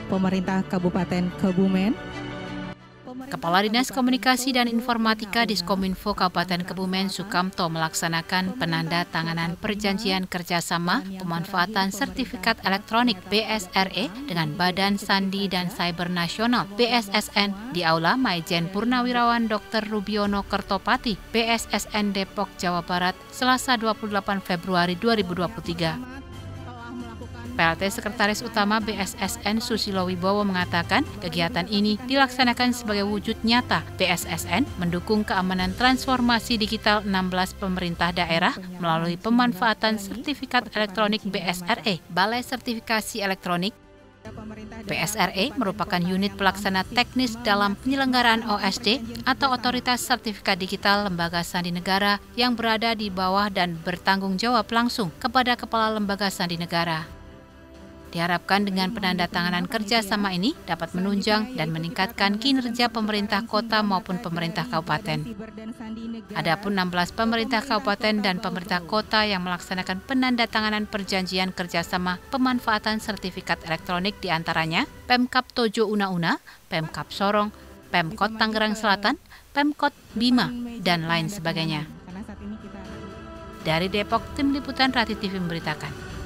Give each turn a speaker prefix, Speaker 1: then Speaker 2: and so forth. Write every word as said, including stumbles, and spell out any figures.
Speaker 1: pemerintah Kabupaten Kebumen.
Speaker 2: Kepala Dinas Komunikasi dan Informatika Diskominfo Kabupaten Kebumen Sukamto melaksanakan penandatanganan perjanjian kerjasama pemanfaatan sertifikat elektronik B S R E dengan Badan Sandi dan Cyber Nasional B S S N di Aula Maijen Purnawirawan Doktor Rubiono Kertopati B S S N Depok, Jawa Barat, Selasa dua puluh delapan Februari dua ribu dua puluh tiga. P L T Sekretaris Utama B S S N Susilo Wibowo mengatakan kegiatan ini dilaksanakan sebagai wujud nyata B S S N mendukung keamanan transformasi digital enam belas pemerintah daerah melalui pemanfaatan sertifikat elektronik B S R E, Balai Sertifikasi Elektronik. B S R E merupakan unit pelaksana teknis dalam penyelenggaraan O S D atau Otoritas Sertifikat Digital Lembaga Sandi Negara yang berada di bawah dan bertanggung jawab langsung kepada Kepala Lembaga Sandi Negara. Diharapkan dengan penandatanganan kerjasama ini dapat menunjang dan meningkatkan kinerja pemerintah kota maupun pemerintah kabupaten. Adapun enam belas pemerintah kabupaten dan pemerintah kota yang melaksanakan penandatanganan perjanjian kerjasama pemanfaatan sertifikat elektronik diantaranya Pemkab Tojo Una-Una, Pemkab Sorong, Pemkot Tangerang Selatan, Pemkot Bima, dan lain sebagainya. Dari Depok, Tim Liputan Rati T V memberitakan.